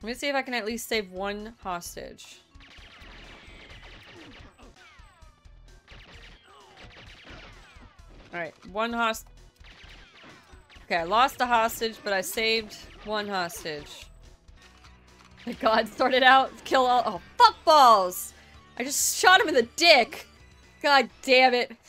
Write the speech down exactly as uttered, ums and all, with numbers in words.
Let me see if I can at least save one hostage. Alright, one host- Okay, I lost a hostage, but I saved one hostage. Thank God, started out, kill all- oh, fuck balls! I just shot him in the dick! God damn it.